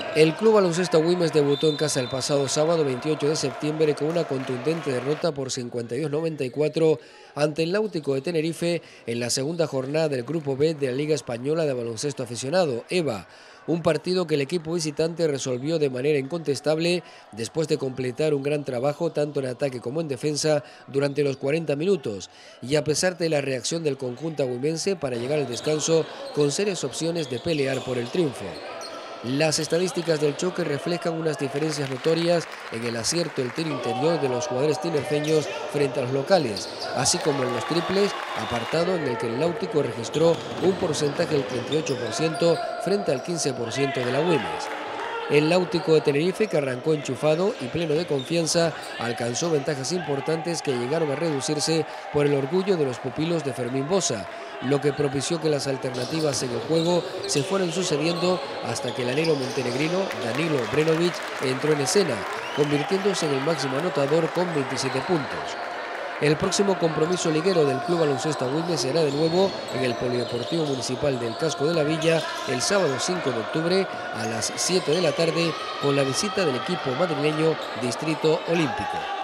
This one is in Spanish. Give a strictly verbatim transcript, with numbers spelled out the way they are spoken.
El Club Baloncesto Güemes debutó en casa el pasado sábado veintiocho de septiembre con una contundente derrota por cincuenta y dos a noventa y cuatro ante el Náutico de Tenerife en la segunda jornada del Grupo B de la Liga Española de Baloncesto Aficionado, EVA. Un partido que el equipo visitante resolvió de manera incontestable después de completar un gran trabajo tanto en ataque como en defensa durante los cuarenta minutos y a pesar de la reacción del conjunto agüimense para llegar al descanso con serias opciones de pelear por el triunfo. Las estadísticas del choque reflejan unas diferencias notorias en el acierto del tiro interior de los jugadores tinerfeños frente a los locales, así como en los triples, apartado en el que el Náutico registró un porcentaje del treinta y ocho por ciento frente al quince por ciento de la Güemes. El Náutico de Tenerife, que arrancó enchufado y pleno de confianza, alcanzó ventajas importantes que llegaron a reducirse por el orgullo de los pupilos de Fermín Boza, lo que propició que las alternativas en el juego se fueran sucediendo hasta que el alero montenegrino Danilo Brenovic entró en escena, convirtiéndose en el máximo anotador con veintisiete puntos. El próximo compromiso liguero del Club Baloncesto Güemes será de nuevo en el Polideportivo Municipal del Casco de la Villa el sábado cinco de octubre a las siete de la tarde con la visita del equipo madrileño Distrito Olímpico.